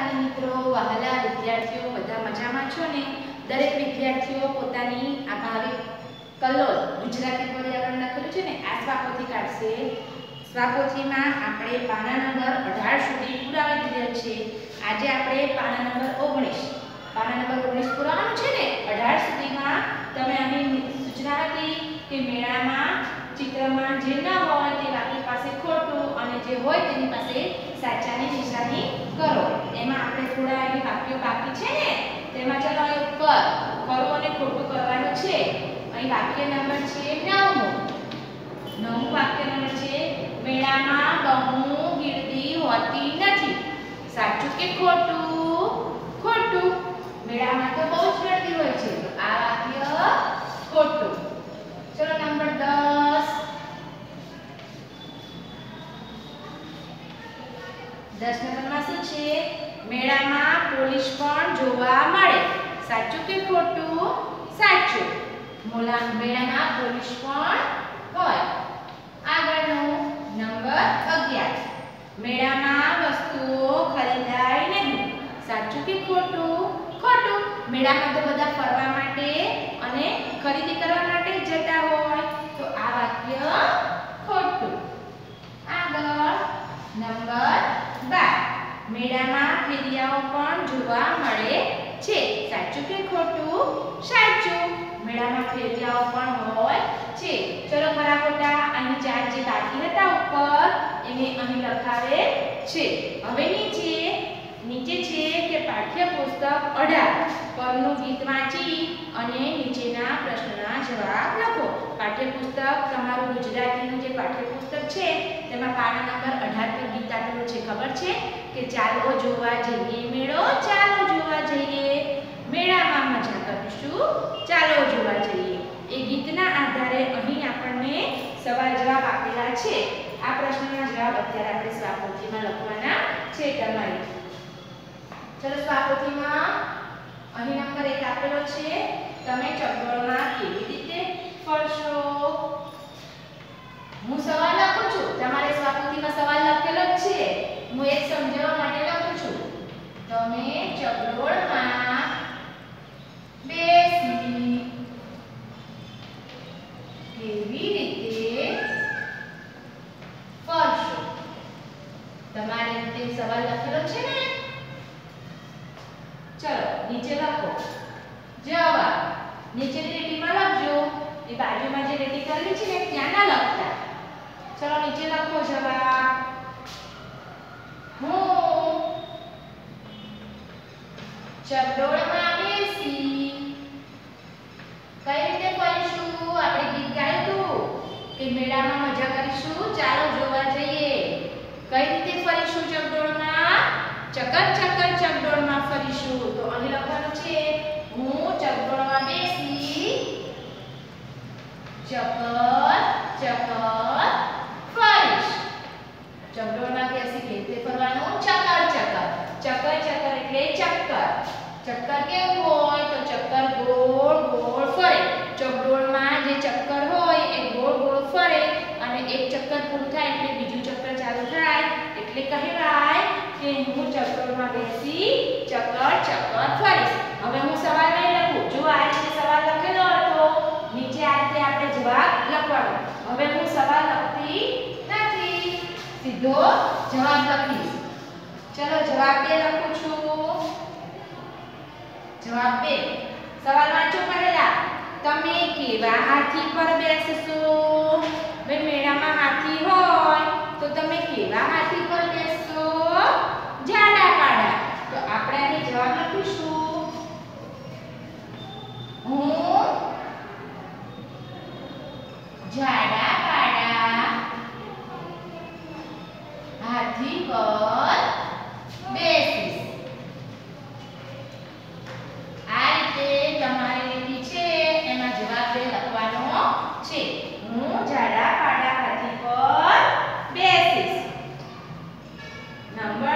વાલી મિત્રો, વહાલા વિદ્યાર્થીઓ બધા મજામાં છો ને? દરેક વિદ્યાર્થીઓ પોતાની આ ભાવિ કલ્લોલ ગુજરાતી પર્યાવરણ લખેલું છે ને આ સ્વાપોથી કાઢશે. સ્વાપોથીમાં આપણે પાના નંબર 18 સુધી પુરાવી દીધેલ છે. આજે આપણે પાના નંબર 19 પુરાવાનું છે ને 18 સુધીમાં તમે અહીં સૂચના હતી કે મેળામાં ચિત્રમાં જે ન હોય તે આપણી પાસે ખોટું અને જે હોય તેની પાસે સાચાની નિશાની કરો. એમાં આપણે થોડા અહીં વાક્યો બાકી છે ને તેમાં ચલો અહીં ઉપર ખરું અને ખોટું કરવાનું છે. અહીં વાક્ય નંબર છે 9મું વાક્ય નંબર છે મેળામાં બહુ ગીરદી હોતી નથી. સાચું કે ખોટું? ખોટું. મેળામાં તો બહુ જ ગીરદી હોય છે તો આ વાક્ય ખોટું. ચલો નંબર 10 નંબરમાં શું છે? મેળામાં પોલીસ પણ જોવા મળે. સાચું કે ખોટું? સાચું. મેળામાં પોલીસ પણ હોય. આગળનું નંબર 11 મેળામાં વસ્તુઓ ખરીદાય નહીં. સાચું કે ખોટું? ખોટું. મેળામાં તો બધા ફરવા માટે અને ખરીદી કરવા માટે જતા હોય તો આ વાક્ય ખોટું. આગળ નંબર 12 મેળામાં ફેરિયાઓ પણ જોવા મળે છે. સાચું કે ખોટું? સાચું. મેળામાં ફેરિયાઓ પણ હોય છે. ચલો ખરા ખોટા અહીં ચાર જે બાકી હતા ઉપર એને અહીં લખાવે છે. હવે નીચે છે કે પાઠ્યપુસ્તક 18 પરનું ગીત વાંચી અને નીચેના પ્રશ્નના જવાબ લખો. પાઠ્યપુસ્તક તમારું ગુજરાતીનું જે પાઠ્યપુસ્તક છે તેમાં પાના નંબર 18 પર ગીત આપેલું છે. ખબર છે કે ચાલો જોવા જઈએ મેળો, ચાલો જોવા જઈએ મેળામાં મજા કરીશું, ચાલો જોવા જઈએ. એ ગીતના આધારે અહીં આપણને સવાલ જવાબ આપેલા છે. આ પ્રશ્નના જવાબ અત્યારે આપણે સ્વાપોથીમાં લખવાના છે તમારે. ચલો સ્વાપોથીમાં અહીં નંબર 1 આપેલો છે. તમે ચકડોળમાં કેવી રીતે ફરશો? હું સવાલ લખું છું. તમારે સ્વાપોથીમાં સવાલ લખેલો જ છે. હું એક સમજાવવા માટે લખું છું. તમે ચકડોળમાં બેસી કેવી રીતે ફરશો? તમારે રીતે સવાલ લખેલો છે ને? ચલો નીચે લખો જવાબ. નીચેની લીટીમાં લખજો. એ બાજુમાં જે લીટી કરેલી છે ને ત્યાં ના લખતા. ચલો નીચે લખો જવાબ. હું ચકડોળમાં બેસી કઈ રીતે ફરીશું? આપણે ગીત ગાયું હતું કે મેળામાં મજા કરીશું, ચાલો જોવા જઈએ. કઈ રીતે ફરીશું ચકડોળમાં? ચકર ચકર ચકડોળમાં ફરીશું. તો અહીં લખવાનું છે હું ચકડોળમાં બેસી ચકર ચકર ફરીશ. ચકડોળમાં બેસી કેવી રીતે ફરવાનું? ચકર ચકર. ચકર ચકર એટલે ચક્કર. ચક્કર કેવું હોય? તો ચક્કર ગોળ ગોળ ફરે. ચકડોળમાં જે ચક્કર હોય એ ગોળ ગોળ ફરે અને એક ચક્કર પૂરું થાય એટલે બીજું ચક્કર ચાલુ થાય એટલે કહેવાય કે હું ચકડોળમાં બેસી ચક્કર ચક્કર ફરીશ. હવે હું સવાલ નહીં લખું. જો આ રીતે સવાલ લખેલો હતો નીચે આ રીતે આપણે જવાબ લખવાનો. હવે હું સવાલ લખતી નથી, સીધો જવાબ લખીશ. ચલો જવાબ 2 લખું છું. જવાબ 2 સવાલ વાંચો પહેલા. તમે કેવા હાથી પર બેસશો? ભાઈ મેળામાં હાથી હોય તો તમે કેવા હાથી પર બેસશો? જાડા પાડા. તો આપણે અહીં જવાબ લખીશું હું જાડા પાડા હાથી પર બેસીશ. આ રીતે તમારી લીટી છે એમાં જવાબ 2 લખવાનો છે. હું જાડા પાડા હાથી પર બેસીશ. નંબર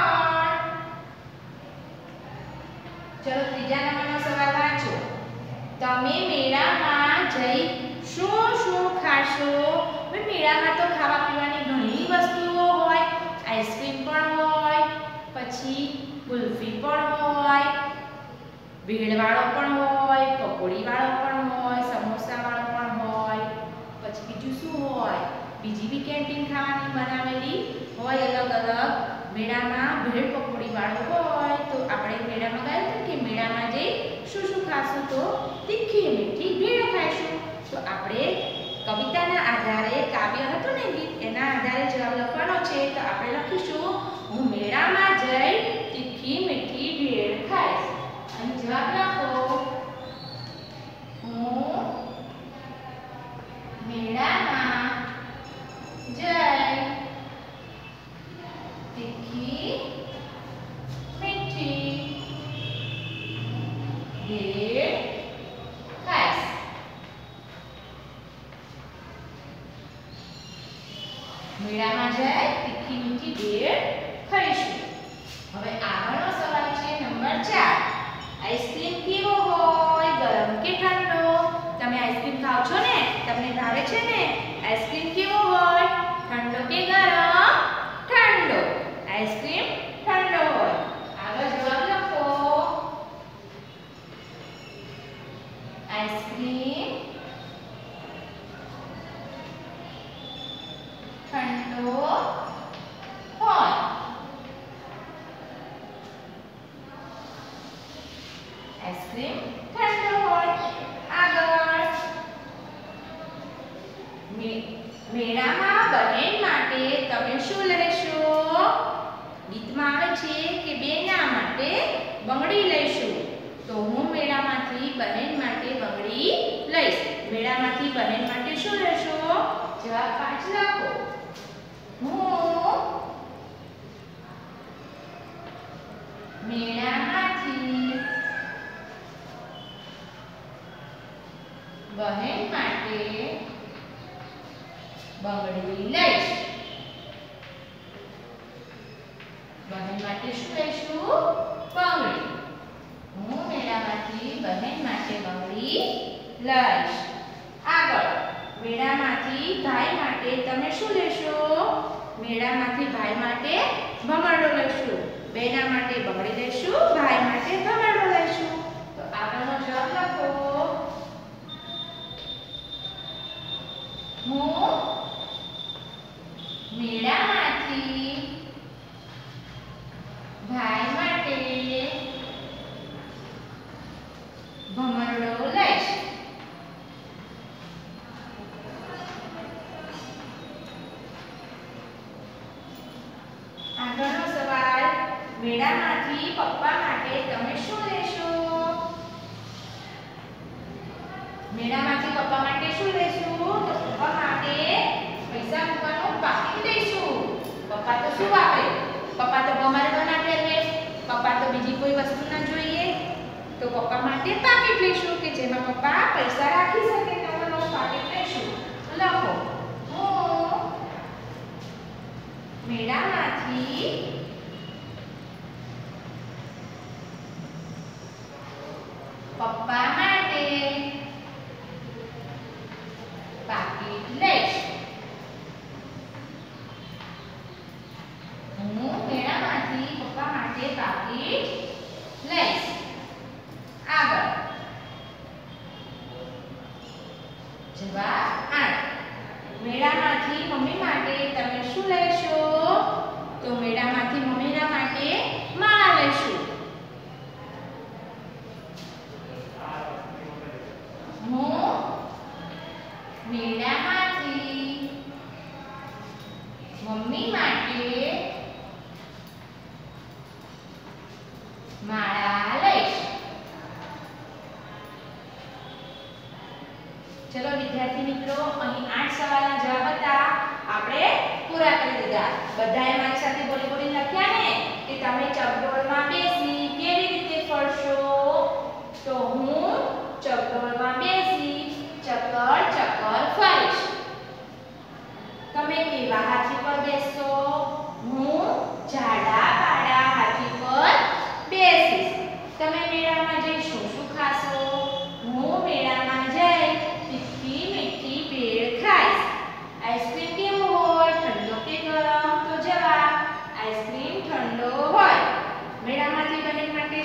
3 ચલો ત્રીજા નંબરનો સવાલ વાંચો. તમે મેળામાં જઈ શું શું ખાશો? મેળામાં તો ખાવા પીવાની ઘણી વસ્તુઓ હોય. આઈસ્ક્રીમ પણ હોય, પછી કુલ્ફી પણ હોય, ભેળવાળો પણ હોય, પકોડીવાળો પણ હોય, સમોસાવાળો પણ હોય. પછી બીજું શું હોય? બીજી બી કેન્ટીન ખાવાની બનાવેલી હોય અલગ અલગ. મેળામાં ભેળ પકોડીવાળો હોય તો આપણે મેળામાં ગયા હતા કે મેળામાં જઈ શું શું ખાશું? તો તીખી મીઠી ભેળ ખાઈશું. તો આપણે કવિતાના આધારે કાવ્ય હતું ને ગીત, એના આધારે જવાબ લખવાનો છે. તો આપણે લખીશું હું મેળામાં જઈ તીખી મીઠી ભેળ ખાઈશ. અહીં જવાબ લખો. હું મેળામાં જઈ તીખી મીઠી ભેળ ખાઈશ. મેળામાં જઈ તીખી મીઠી ભેળ ખાઈશું. હવે આગળનો સવાલ છે નંબર 4. આઈસ્ક્રીમ કેવો હોય? ગરમ કે ઠંડો? તમે આઈસ્ક્રીમ ખાવ છો ને, તમને ભાવે છે ને? આઈસ્ક્રીમ કેવો હોય? ઠંડો કે ગરમ? ઠંડો. આઈસ્ક્રીમ ઠંડો હોય. આગળ જવાબ લખો. આઈસ્ક્રીમ ઠંડો હોય. આઈસ્ક્રીમ ઠંડો હોય. આગળ મેળામાં બહેન માટે તમે શું લેશો? ગીતમાં આવે છે કે બેના માટે બંગડી લઈશું. તો હું મેળામાંથી બહેન માટે બંગડી લઈશ. મેળામાંથી બહેન માટે શું લેશો? જવાબ 5 લખો. હું મેળામાંથી બહેન માટે બંગડી લઈશ. બહેન માટે શું લઈશું? બંગડી. હું મેળામાંથી બહેન માટે બંગડી લઈશ. આગળ મેળામાંથી ભાઈ માટે તમે શું લેશો? મેળામાંથી ભાઈ માટે ભમરડો લઈશું. બેના માટે બંગડી લઈશું, ભાઈ માટે ભમરડો લઈશું. તો આગળનો જવાબ લખો. હું મેળામાંથી ભાઈ માટે ભમરડો લઈશ. આગળનો સવાલ મેળામાંથી પપ્પા માટે તમે શું લેશો? મેળામાંથી પપ્પા માટે શું લેશું? તો પપ્પા માટે પૈસા મૂકવાનું પાકીટ લઈશું. પપ્પા તો શું વાપરે? પપ્પા તો ભમરડો ના પહેરે, પપ્પા તો બીજી કોઈ વસ્તુ ના જોઈએ. તો પપ્પા માટે પાકીટ લઈશું કે જેમાં પપ્પા પૈસા રાખી શકે. નવો પાકીટ લઈશું. લખો. હું મેળામાંથી પપ્પા માટે પાકીટ લઈશ. હું મેળામાંથી પપ્પા માટે પાકીટ લઈશ. આગળ જવાબ 8. મેળામાંથી મમ્મી માટે તમે શું લેશો? તો મેળામાંથી મમ્મીના માટે માળા લઈશું. હું મેળામાંથી મમ્મી માટે માળા લઈશ. ચલો વિદ્યાર્થી મિત્રો, અહીં 8 સવાલના જવાબ હતા, આપણે પૂરા કરી દીધા. બધાએ મારી સાથે બોલી બોલી લખ્યા ને કે તમે ચકડોળમાં બેસી કેવી રીતે ફરશો? તો હું ચકડોળમાં બેસી ચક્કર ચક્કર ફરીશ. તમે કેવા હાથી પર બેસશો? હું જાડા પાડા હાથી પર બેસીશ. તમે મેળામાં જઈ શું શું ખાશો? હું મેળામાં જઈ તીખી મીઠી ભેળ ખાઈશ. આઈસ્ક્રીમ કેવો હોય? ઠંડો કે ગરમ? તો જવાબ આઈસ્ક્રીમ ઠંડો હોય. મેળામાં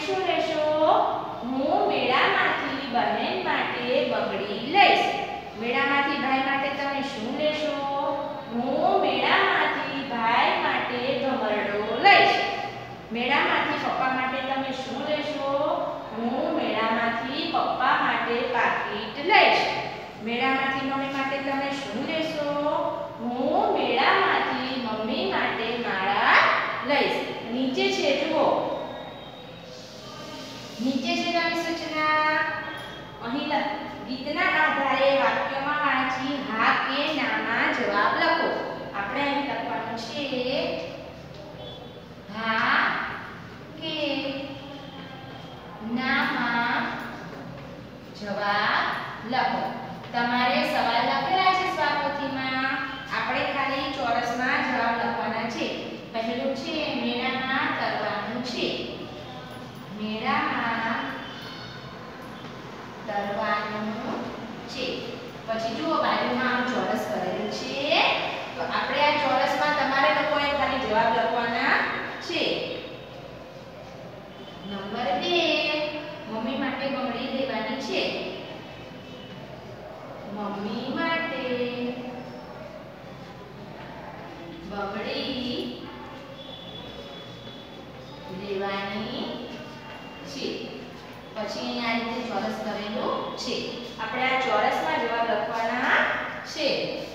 શું લેશો? હું મેળામાંથી બહેન માટે બંગડી લઈશ. મેળામાંથી ભાઈ માટે તમે શું લેશો? હું મેળામાંથી ભાઈ માટે ભમરડો લઈશ. મેળામાંથી પપ્પા માટે તમે શું લેશો? હું મેળામાંથી પપ્પા માટે પાકીટ લઈશ. મેળામાંથી મમ્મી માટે તમે શું લેશો? હું મેળામાંથી મમ્મી માટે માળા લઈશ. નીચે છે જુઓ, નીચે છે નવી સૂચના. અહીં ગીતના આધારે વાક્યમાં વાંચી હા કે નામાં જવાબ લખો. આપણે અહીં લખવાનું છે હા કે નામાં જવાબ લખો. તમારે સવાલ લખેલા છે સ્વાપોથીમાં. આપણે ખાલી ચોરસમાં જવાબ લખવાના છે. પહેલું છે મેળામાં તરવાનું છે. મેળામાં તરવાનું છે. પછી જુઓ બાજુમાં ચોરસ કરેલું છે. તો આપણે આ ચોરસમાં તમારે લોકોએ ખાલી જવાબ લખવાના છે. નંબર 2 મમ્મી માટે બંગડી લેવાની છે. મમ્મી માટે બંગડી લેવાની છે. પછી અહીંયા આ રીતે ચોરસ કરેલું છે. આપણે આ ચોરસમાં જવાબ લખવાના છે.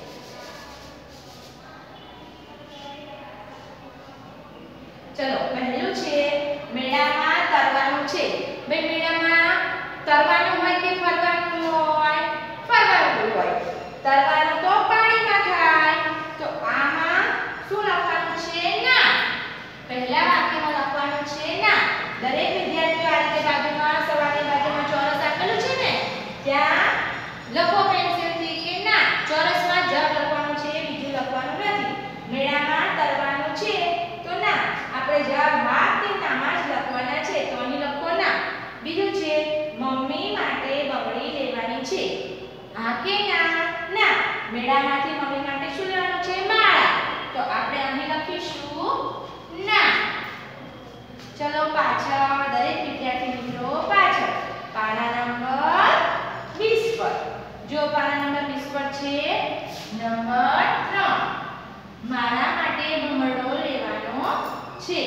ચલો પહેલું છે મેળામાં તરવાનું છે. ભાઈ મેળામાં તરવાનું હોય કે ફરવાનું હોય? ફરવાનું હોય. તરવાનું તો પાણીમાં થાય. તો આમાં શું લખવાનું છે? ના. પહેલા વાક્યમાં લખવાનું છે ના. દરેક વિદ્યાર્થીઓ આ રીતે બાજુમાં સવારની બાજુમાં ચોરસ આપેલું છે ને ત્યાં લખો પેન્સિલથી કે ના. ચોરસમાં જવાબ લખવાનું છે, બીજું લખવાનું નથી. મેળામાં તરવાનું છે તો ના. આપણે જવાબ હા કે નામાં જ લખવાના છે. તો અહીં લખો ના. બીજું છે મમ્મી માટે બંગડી લેવાની છે. હા કે ના? ના. મેળામાંથી મમ્મી માટે શું લેવાનું છે? માળા. તો આપણે અહીં લખીશું ના. ચલો પાછળ દરેક વિદ્યાર્થી મિત્રો પાછળ પાના નંબર 20 પર. જો પાના નંબર 20 પર છે નંબર 3 મારા માટે ભમરડો લેવાનો છે.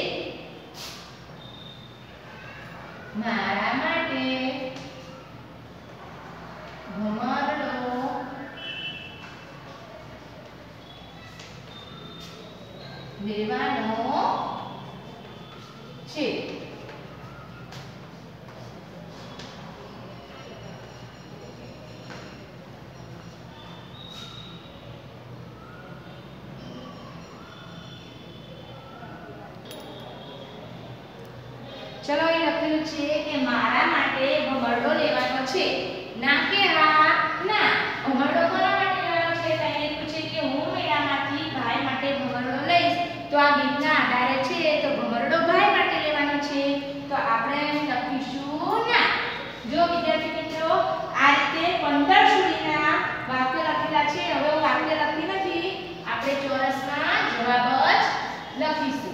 મારા માટે ભમરડો લેવાનો છે. ચલો અહીં લખેલું છે કે મારા માટે ભમરડો લેવાનો છે. ના કે હા? ના. ભમરડો કોના માટે લેવાનો છે? તો અહીં લખ્યું છે કે હું મેળામાંથી ભાઈ માટે ભમરડો લઈશ. તો આ ગીતના આધારે છે તો ભમરડો ભાઈ માટે લેવાનો છે. તો આપણે અહીં લખીશું ના. જો વિદ્યાર્થી મિત્રો આ રીતે 15 સુધીના વાક્ય લખેલા છે. હવે હું વાક્ય લખતી નથી. આપણે ચોરસમાં જવાબ જ લખીશું.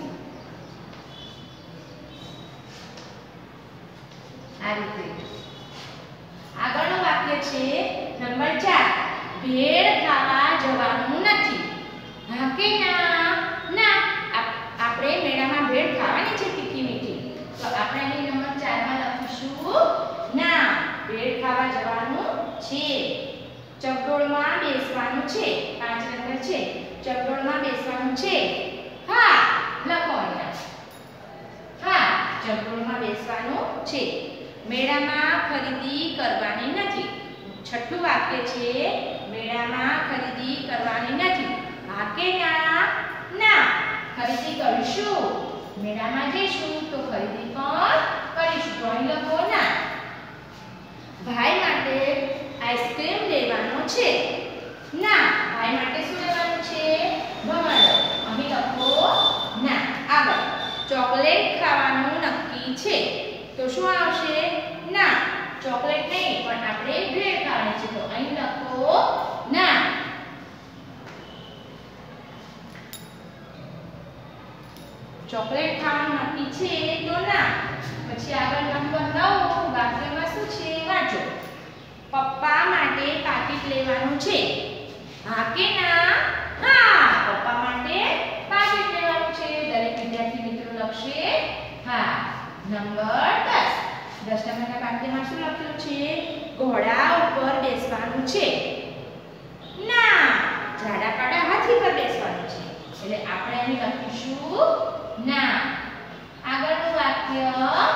આ રીતે આગળનું વાક્ય છે નંબર 4 ભેળ ખાવા જવાનું નથી. હા કે ના? ના. આપણે મેળામાં ભેળ ખાવાની છે તીખી મીઠી. તો આપણે અહીં નંબર 4 માં લખીશું ના. ભેળ ખાવા જવાનું છે. ચકડોળમાં બેસવાનું છે. 5 નંબર છે. ચકડોળમાં બેસવાનું છે. હા. લખો અહીંયા. હા. ચકડોળમાં બેસવાનું છે. મેળામાં ખરીદી કરવાની નથી. 6થું વાક્ય છે મેળામાં ખરીદી કરવાની નથી. હા કે ના? ના. ખરીદી કરીશું. મેળામાં જઈશું તો ખરીદી પણ કરીશું. તો અહીં લખો ના. ભાઈ માટે આઈસ્ક્રીમ લેવાનો છે. ના. ભાઈ માટે શું લેવાનું છે? ભમરડો. અહીં લખો ના. આગળ ચોકલેટ ખાવાનું નક્કી છે. તો શું આવશે? ના. ચોકલેટ નહીં પણ આપણે ભેળ ખાવાની છે. તો અહીં લખો ના. ચોકલેટ ખાવાનું નક્કી છે તો ના. પછી આગળ નંબર 9 વાક્યમાં શું છે વાંચો. પપ્પા માટે પાકીટ લેવાનું છે. હા કે ના? હા, પપ્પા માટે પાકીટ લેવાનું છે. દરેક વિદ્યાર્થી મિત્રો લખશે હા. નંબર 10 નંબરના વાક્યમાં શું લખ્યું છે? ઘોડા ઉપર બેસવાનું છે. ના, જાડા કાડા હાથી પર બેસવાનું છે. એટલે આપણે અહીં લખીશું ના. આગળનું વાક્ય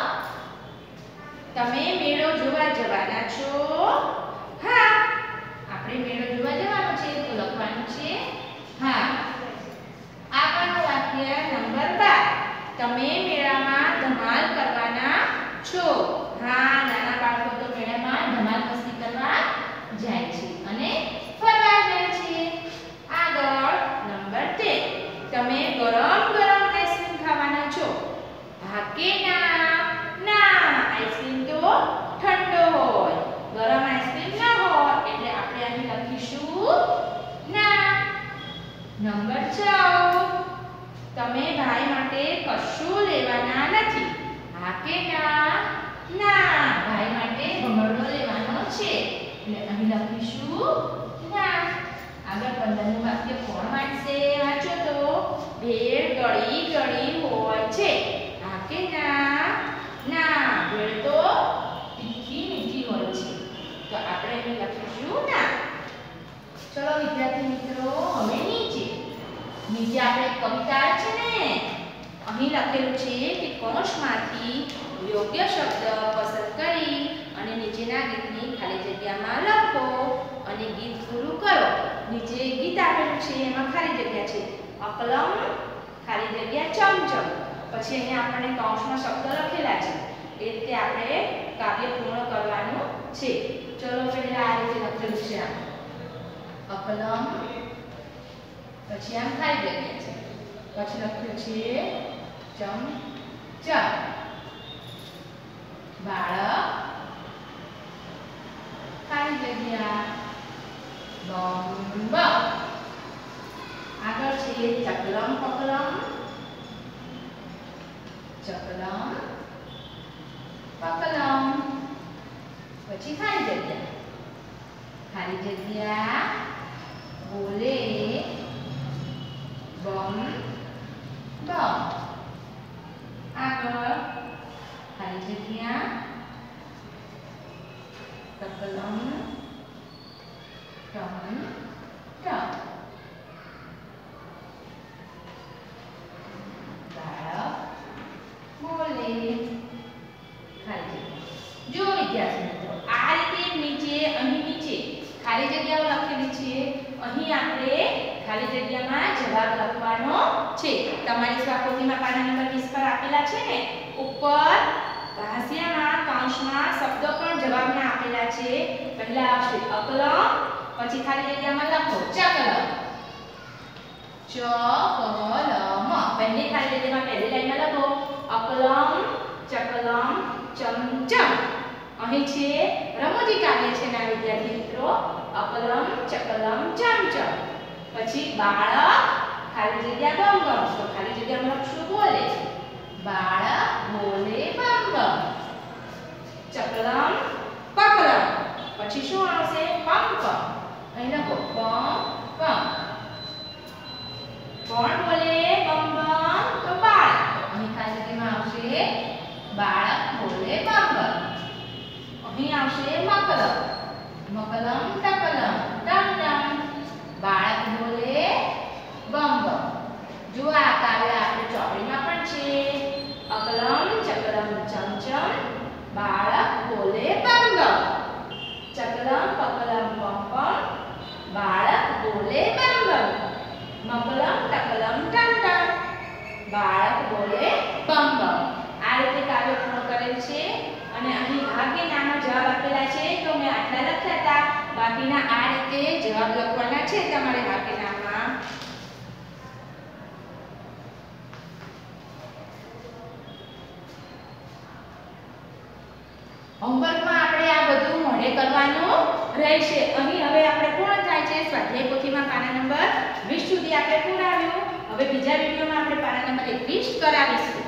તમે મેળો જોવા જવાના છો? હા, આપણે મેળો જોવા જવાનો છે તો લખવાનું છે હા. આગળનું વાક્ય નંબર 12 તમે મેળામાં ધમાલ કરવાના છો? હા, નાના બાળકો તો મેળામાં ધમાલ મસ્તી કરવા જાય છે અને ફરવા જાય છે. આગળ નંબર 13 તમે ગરમ ગરમ આઈસ્ક્રીમ ખાવાના છો? હા કે ના? ના, આઈસ્ક્રીમ તો ઠંડો હોય, ગરમ આઈસ્ક્રીમ ના હોય. એટલે આપણે અહીં લખીશું ના. નંબર 14 તમે ભાઈ માટે કશું લેવાના નથી. હા કે ના? ના, ભાઈ માટે ભમરડો લેવાનો છે. એટલે અહીં લખીશું ના. આગળ 15નું વાક્ય કોણ વાંચશે? વાંચો તો. ભેળ ગળી ગળી હોય છે. હા કે ના? ના, ભેળ તો તીખી મીઠી હોય છે. તો આપણે અહીં લખીશું ના. ચલો વિદ્યાર્થી મિત્રો, હવે નીચે આપણે કવિતા છે ને, અહીં લખેલું છે કે કૌંસમાંથી યોગ્ય શબ્દ પસંદ કરી અને નીચેના ગીતની ખાલી જગ્યામાં લખો અને ગીત પૂરું કરો. નીચે ગીત આપેલું છે એમાં ખાલી જગ્યા છે અકલમ ખાલી જગ્યા ચમચમ. પછી અહીંયા આપણને કૌંસમાં શબ્દ લખેલા છે. એ રીતે આપણે કાવ્ય પૂર્ણ કરવાનું છે. ચલો પહેલા આ રીતે લખેલું છે અકલમ, પછી આમ ખાલી જગ્યા છે, પછી લખ્યું છે ચમચમ. બાળક ખાલી જગ્યા બમ. આગળ છે ચકલમ પકલમ, ચકલમ પકલમ. પછી ખાલી જગ્યા બોલે બમ બમ. આગળ ખાલી જગ્યા તકલમ ટમ ટમ. બાળક બોલે ખાલી જગ્યા. જો વિદ્યાર્થી મિત્રો, આ રીતે નીચે અહીં નીચે ખાલી જગ્યાઓ લખેલી છે. અહીં આપણે ખાલી જગ્યામાં જવાબ લખવાનો છે. તમારી સ્વાકૃતિમાં પાના નંબર 20 પર આપેલા છે ને, ઉપર ભાષામાં કૌંસમાં શબ્દો પણ જવાબના આપેલા છે. પહેલા આવશે અકલમ, પછી ખાલી જગ્યામાં લખો ચકલમ. ચકલમ પહેલી ખાલી જગ્યામાં પહેલી લાઈનમાં લખો અકલમ ચકલમ ચમચમ. અહીં છે રમૂજી કાવ્ય છે ના વિદ્યાર્થી મિત્રો, અકલમ ચકલમ ચમચમ. પછી બાળક ખાલી જગ્યા બમ બમ, તો ખાલી જગ્યામાં લખશું બોલે. બાળક બોલે બમ બમ. ચકલમ પકલમ, પછી શું આવશે પમ પમ. અહીં લખો પમ પમ. કોણ બોલે બમ બમ? તો બાળક. અહીં ખાલી જગ્યામાં આવશે બાળક બોલે બમ બમ. અહીં આવશે મકલમ, મકલમ ટકલમ ટમ ટમ. બાળક બોલે બમ બમ. જો આ કાવ્ય આપણે ચોપડીમાં પણ છે. અકલમ ચકલમ ચમચમ, બાળક બોલે બમ બમ. ચકલમ પકલમ પમ પમ, બાળક બોલે બમ બમ. મકલમ ટકલમ ટમ ટમ, બાળક બોલે બમ બમ. આ રીતે કાવ્ય પૂર્ણ કરેલ છે. અને અહીં હા કે નાનો જવાબ આપેલા છે તો મેં આટલા લખ્યા હતા. બાકીના આ રીતે જવાબ લખવાના છે તમારે હા કે નામાં. હોમવર્કમાં આપણે આ બધું મોઢે કરવાનું રહેશે. અહીં હવે આપણે પૂર્ણ થાય છે સ્વાધ્યાય પોથીમાં પાના નંબર 20 સુધી આપણે પૂરાવ્યું. હવે બીજા વિડિયોમાં આપણે પાના નંબર 21 લિસ્ટ કરાવીશું.